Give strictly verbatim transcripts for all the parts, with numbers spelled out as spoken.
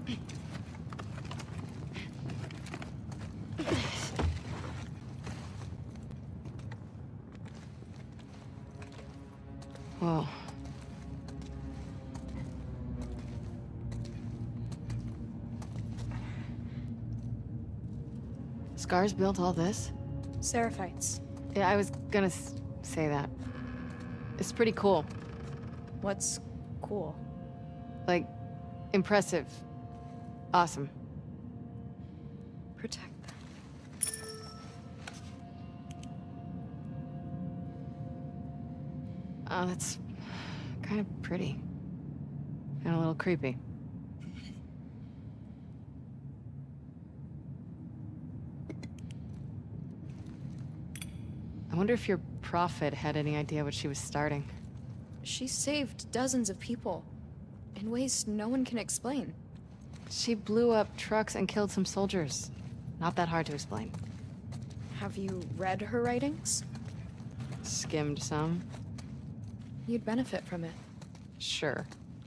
Whoa. Scars built all this? Seraphites. Yeah, I was gonna s say that. It's pretty cool. What's cool? Like, impressive. Awesome. Protect them. Oh, that's kind of pretty. And a little creepy. I wonder if your prophet had any idea what she was starting. She saved dozens of people in ways no one can explain. She blew up trucks and killed some soldiers. Not that hard to explain. Have you read her writings? Skimmed some. You'd benefit from it. Sure.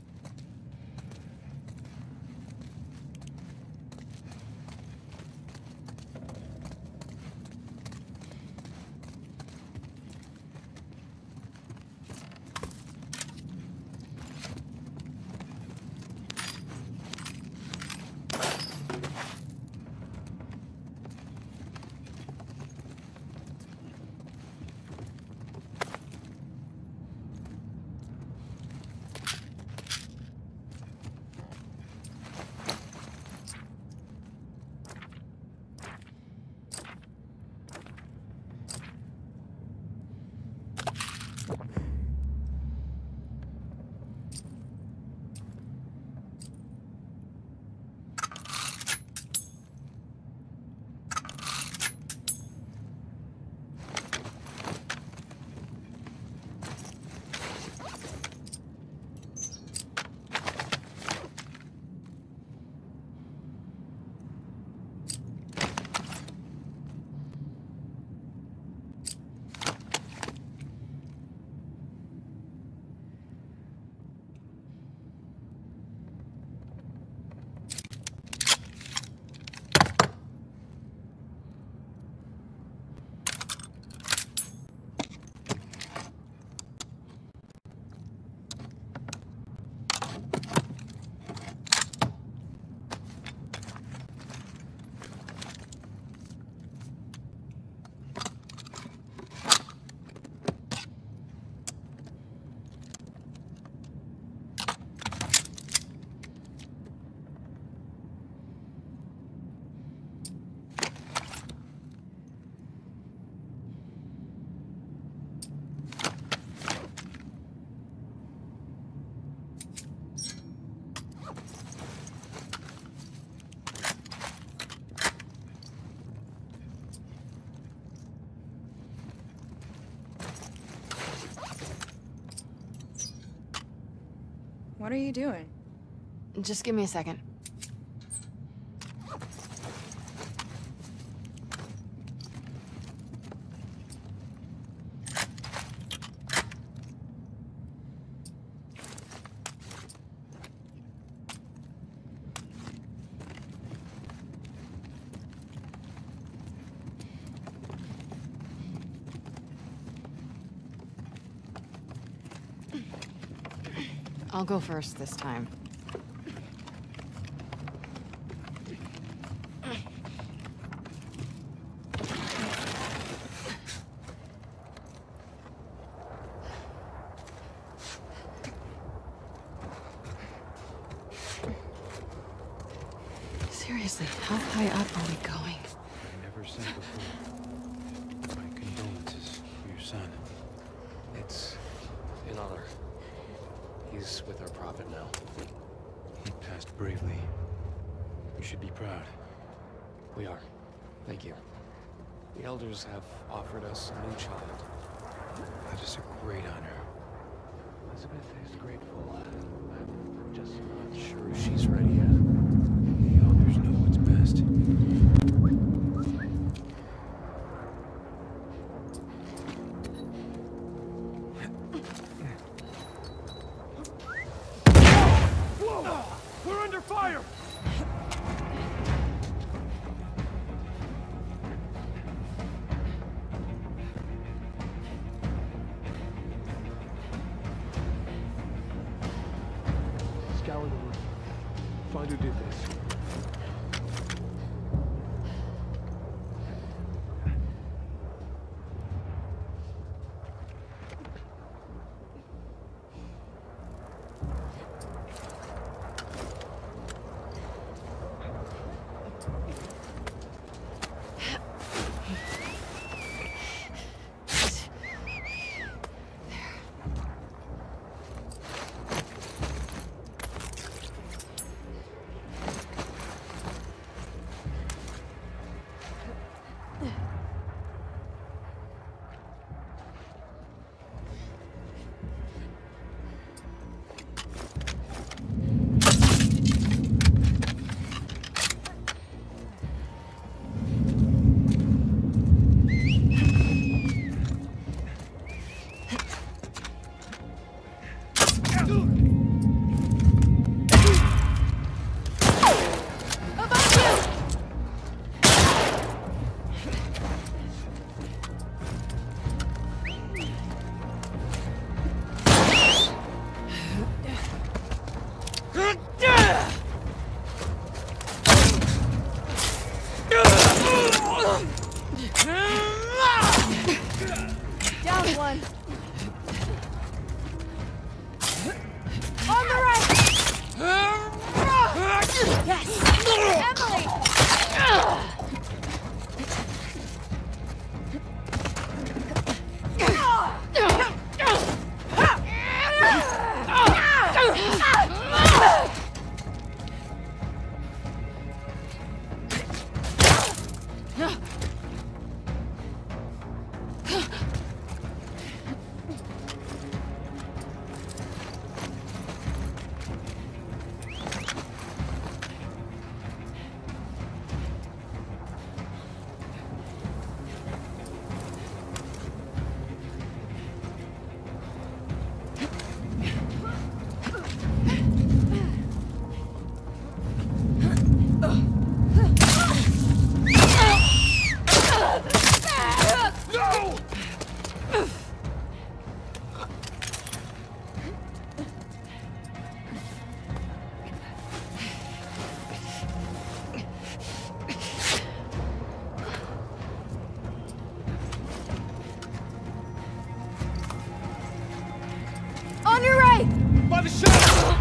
What are you doing? Just give me a second. I'll go first this time. Seriously, how high up are we going? I never said before. My condolences for your son. It's an honor. He's with our prophet now. He passed bravely. You should be proud. We are. Thank you. The elders have offered us a new child. That is a great honor. Elizabeth is grateful. I'm just not sure if she's ready yet. The elders know what's best. Whoa! We're under fire! mind who did this. Down one. On the right. Yes. Emily. On your right! By the shot!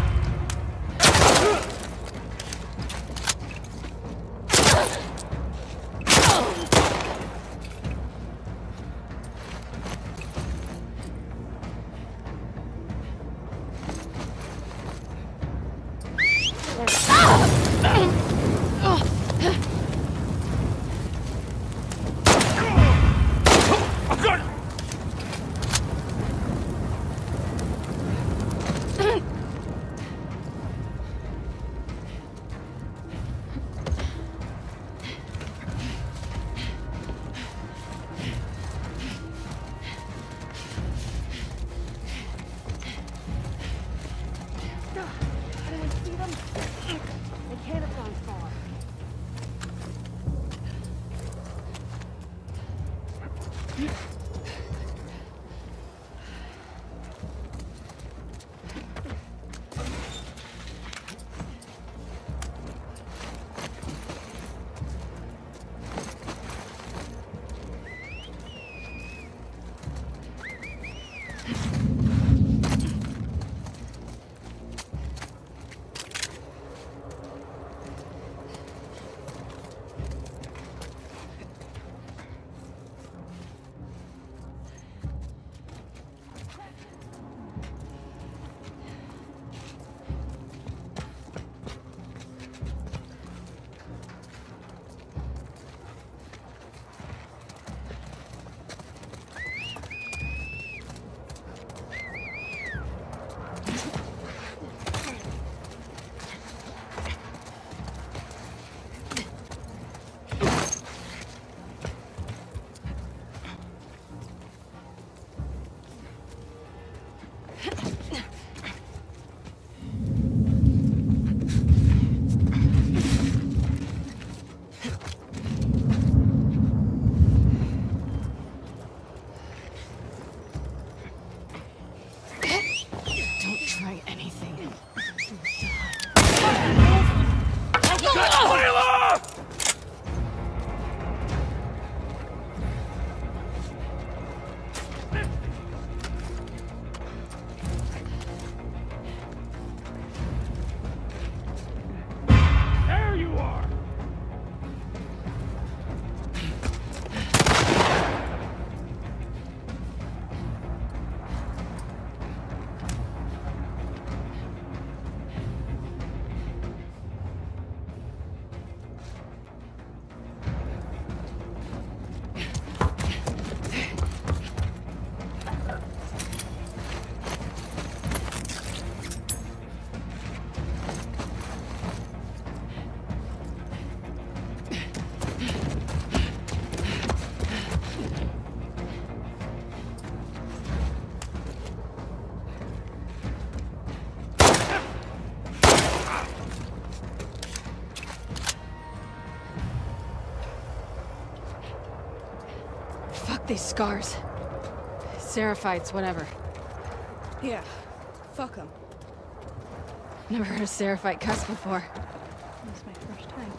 These scars. Seraphites, whatever. Yeah, fuck them. Never heard a Seraphite cuss before. That's my first time.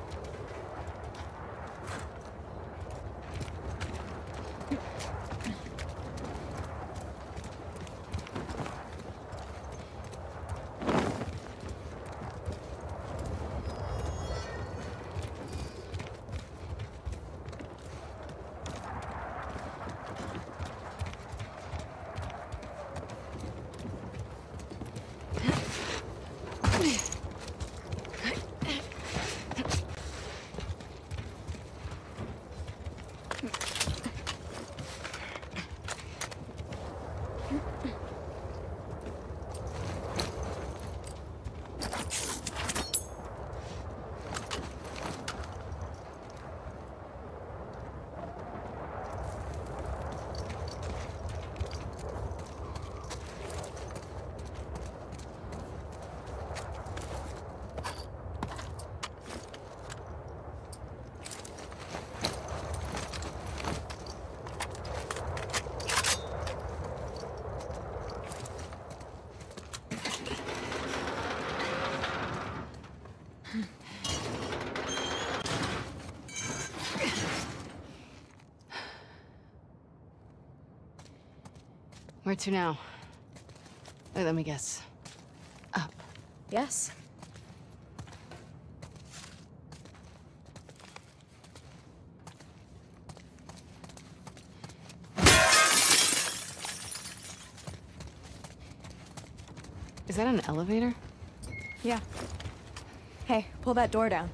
Where to now? Wait, let me guess. Up. Yes. Is that an elevator? Yeah. Hey, pull that door down.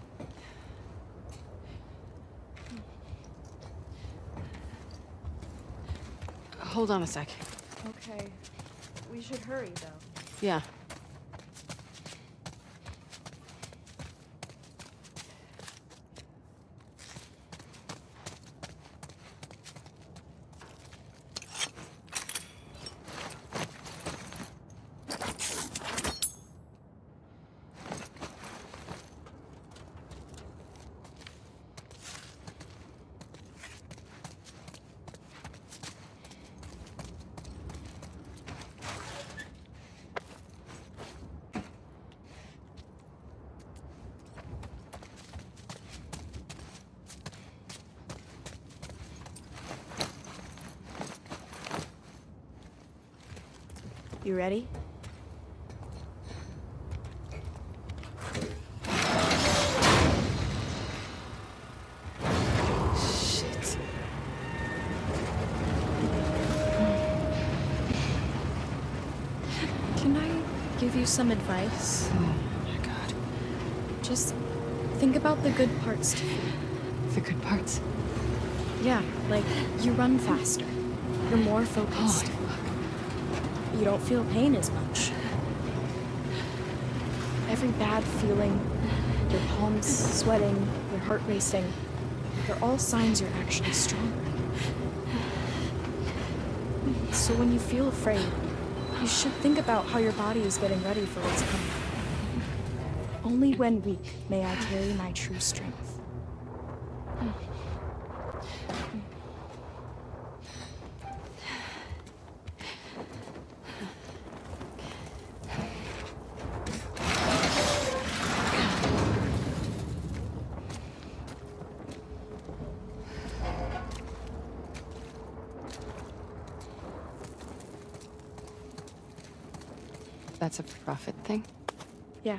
Hold on a sec. Okay. We should hurry, though. Yeah. You ready? Shit. Can I give you some advice? Oh my god. Just think about the good parts too. The good parts. Yeah, like you run faster. You're more focused. Holy fuck. You don't feel pain as much. Every bad feeling, your palms sweating, your heart racing, they're all signs you're actually stronger. So when you feel afraid, you should think about how your body is getting ready for what's coming. Only when weak may I carry my true strength. That's a prophet thing? Yeah.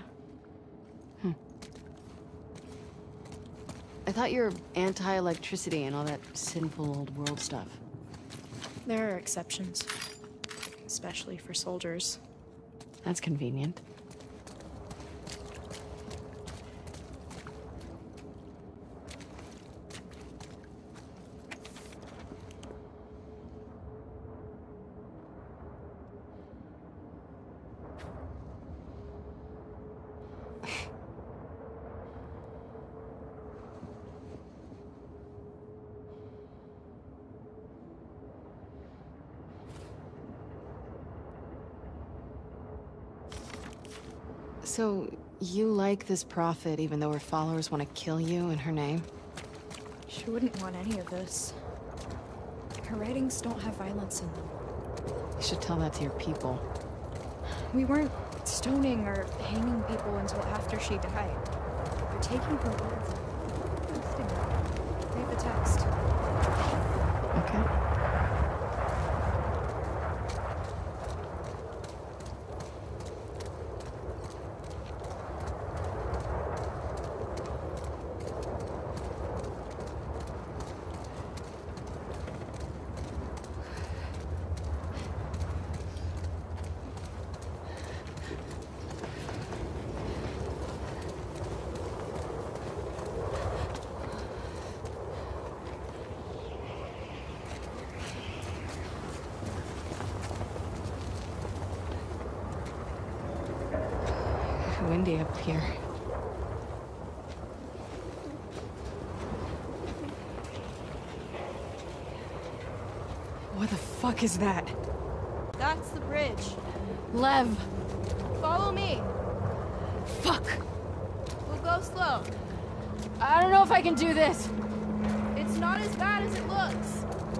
I thought you're anti-electricity and all that sinful old world stuff. There are exceptions. Especially for soldiers. That's convenient. So, you like this prophet even though her followers want to kill you in her name? She wouldn't want any of this. Her writings don't have violence in them. You should tell that to your people. We weren't stoning or hanging people until after she died. They're taking her words and twisting them. Read the text. Okay. Windy up here. What the fuck is that? That's the bridge. Lev! Follow me. Fuck! We'll go slow. I don't know if I can do this. It's not as bad as it looks.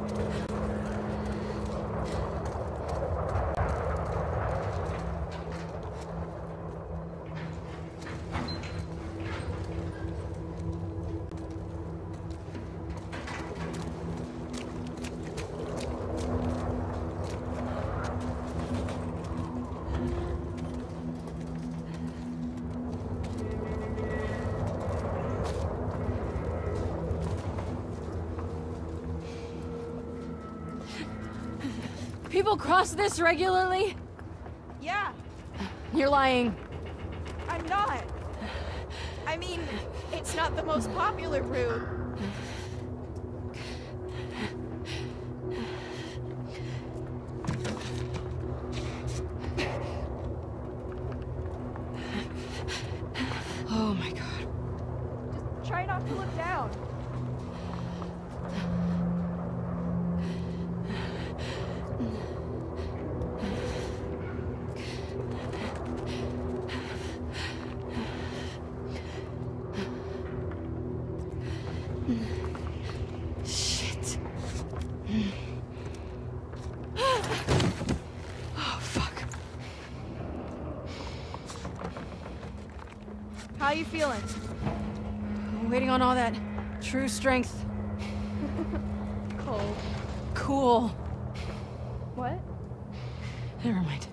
People cross this regularly? Yeah, You're lying. I'm not. I mean, it's not the most popular route. Oh my god. Just try not to look down. Shit. Oh, fuck. How you feeling? Waiting on all that true strength. Cold. Cool. What? Never mind.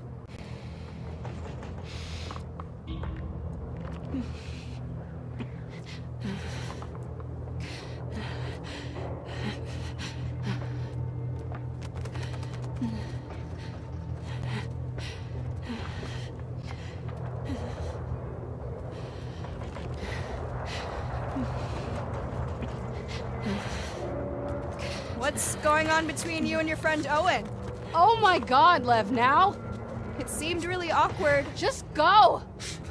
What's going on between you and your friend Owen? Oh my god, Lev, now? It seemed really awkward. Just go!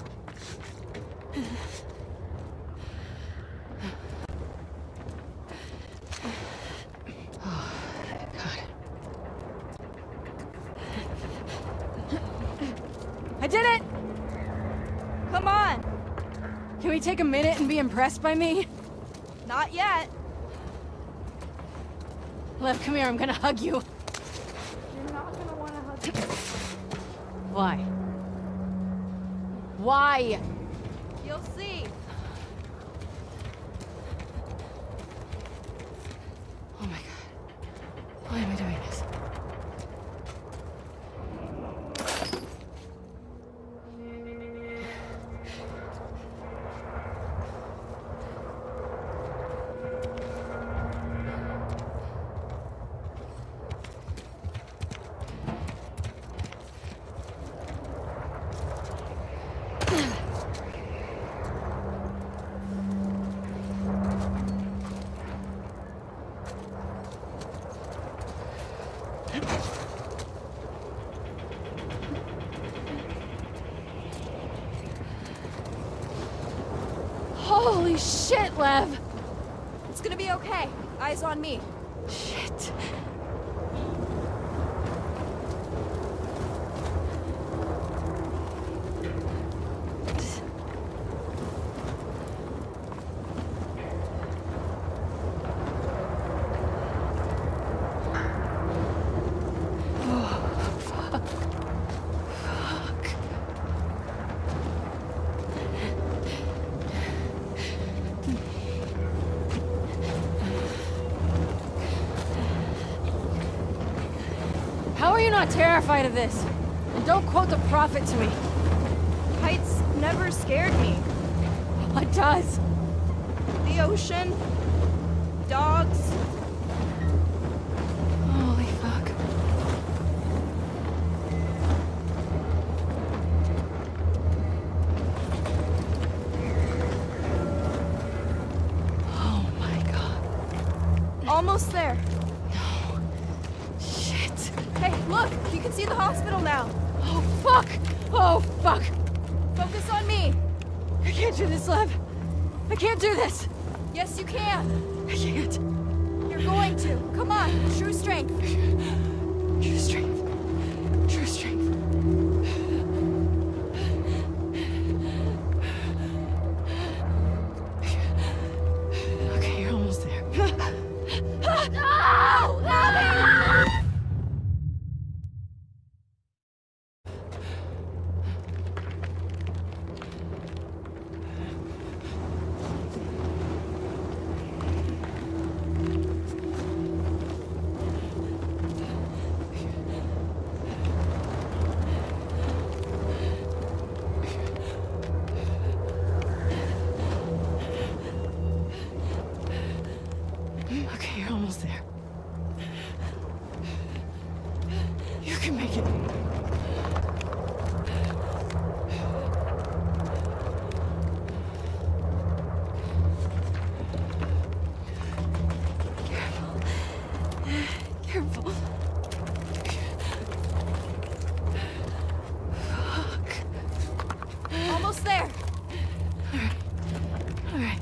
Oh, God. I did it! Come on! Can we take a minute and be impressed by me? Not yet. Lev, come here, I'm gonna hug you. You're not gonna want to hug me. Why? Why? You'll see. Oh my god. Why am I doing this? Holy shit, Lev! It's gonna be okay. Eyes on me. Shit. not terrified of this. And don't quote the prophet to me. Heights never scared me. What does? The ocean, dogs. Holy fuck. Oh my god. Almost there. No. Shit. Hey, look! You can see the hospital now. Oh fuck! Oh fuck! Focus on me. I can't do this, Lev. I can't do this. Yes, you can. I can't. You're going to. Come on. True strength. True strength. True strength. Okay, you're almost there. No! Okay, you're almost there. You can make it. Careful. Careful. Fuck. Almost there. All right.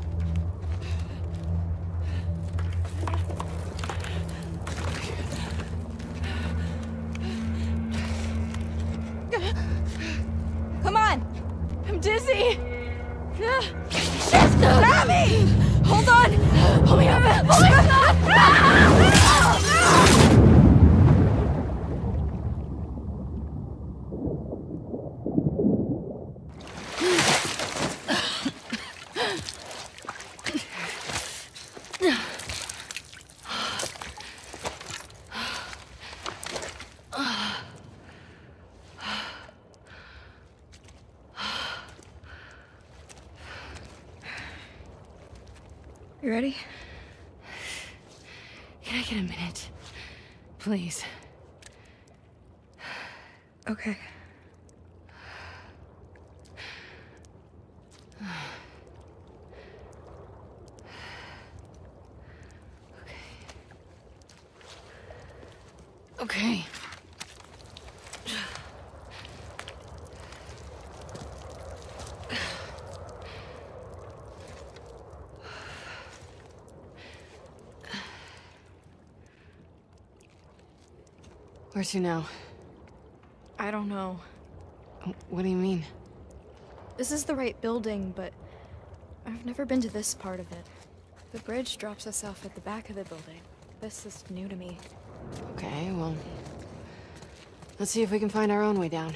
Come on. I'm dizzy. Shit! Abby! Hold on. Hold me up. Hold me up. You ready? Can I get a minute? Please. Okay. Okay. Where to now? I don't know. What do you mean? This is the right building, but I've never been to this part of it. The bridge drops us off at the back of the building. This is new to me. Okay, well... let's see if we can find our own way down.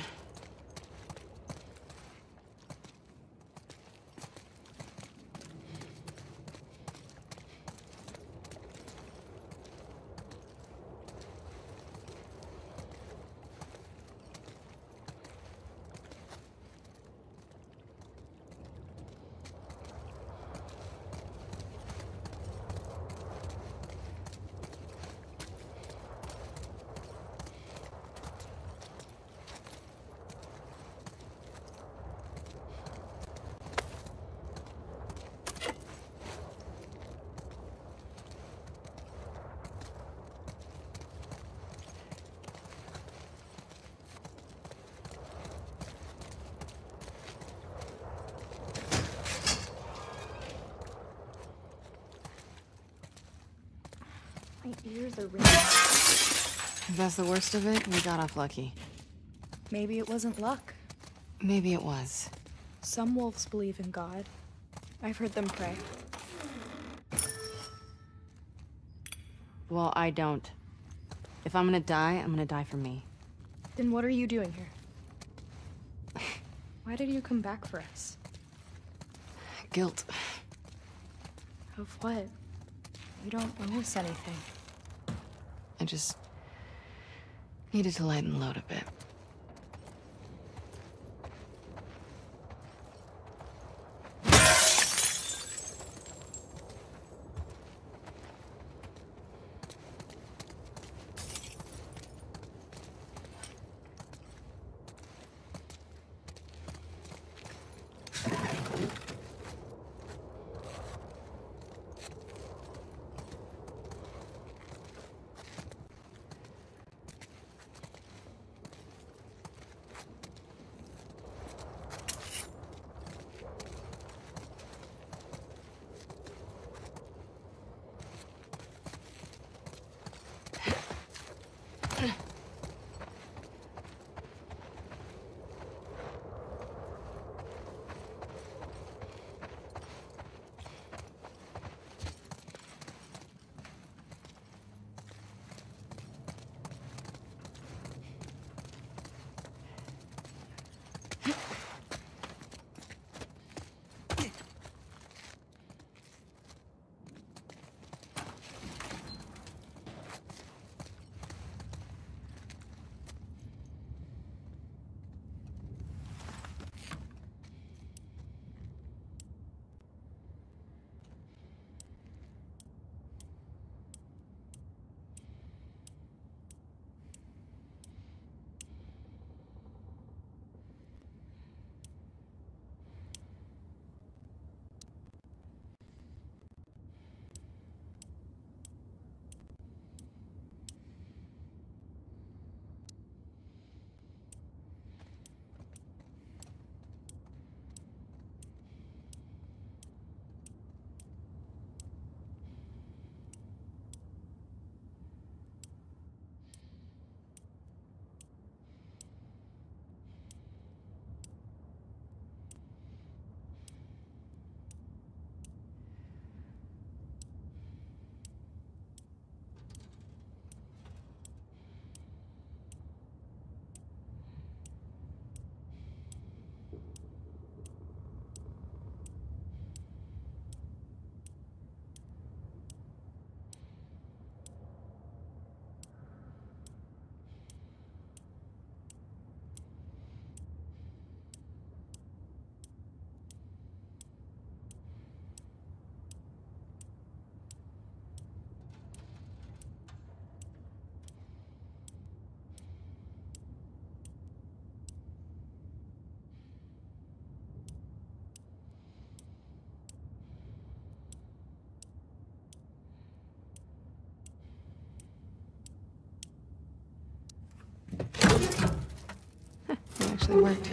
My ears are ringing. If that's the worst of it, we got off lucky. Maybe it wasn't luck. Maybe it was. Some wolves believe in God. I've heard them pray. Well, I don't. If I'm gonna die, I'm gonna die for me. Then what are you doing here? Why did you come back for us? Guilt. Of what? You don't owe us anything. I just... Needed to lighten the load a bit. It actually worked.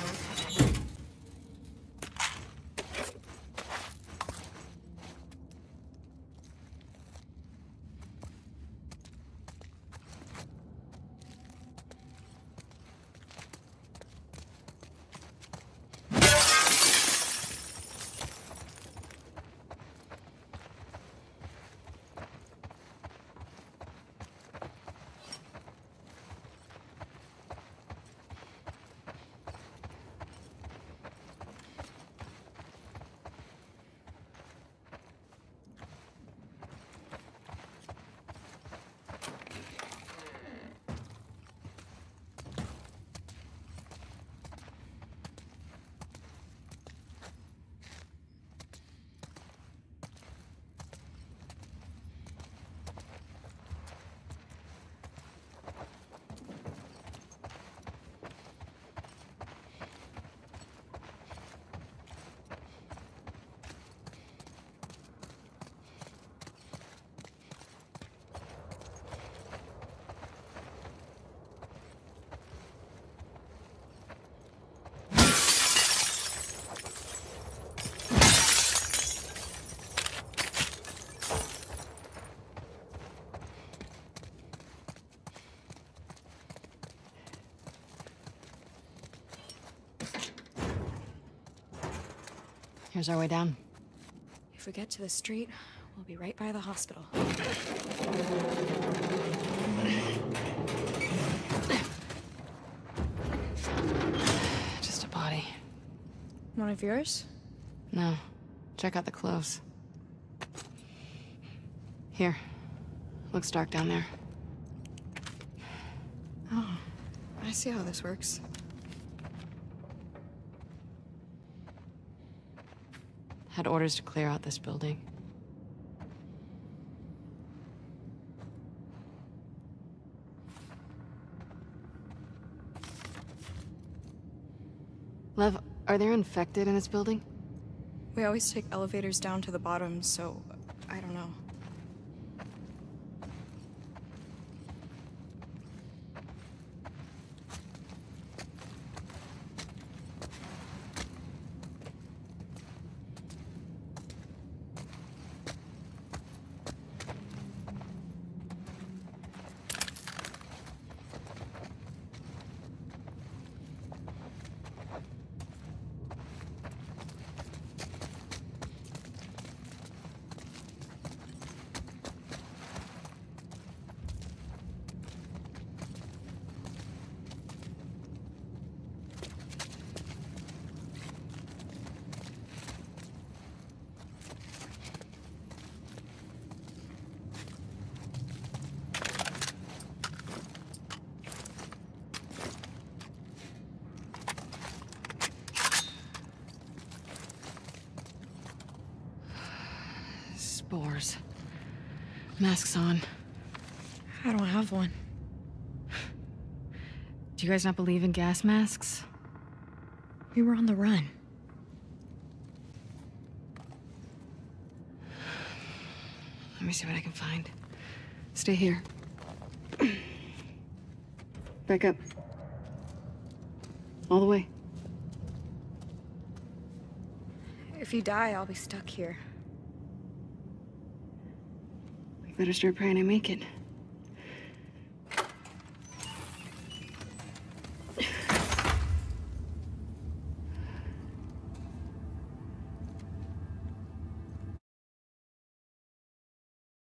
Here's our way down. If we get to the street, we'll be right by the hospital. Just a body. One of yours? No. Check out the clothes. Here. Looks dark down there. Oh, I see how this works. Had orders to clear out this building. Lev, are there infected in this building? We always take elevators down to the bottom, so I don't know. Spores. Masks on. I don't have one. Do you guys not believe in gas masks? We were on the run. Let me see what I can find. Stay here. Back up. All the way. If you die, I'll be stuck here. We better start praying I make it.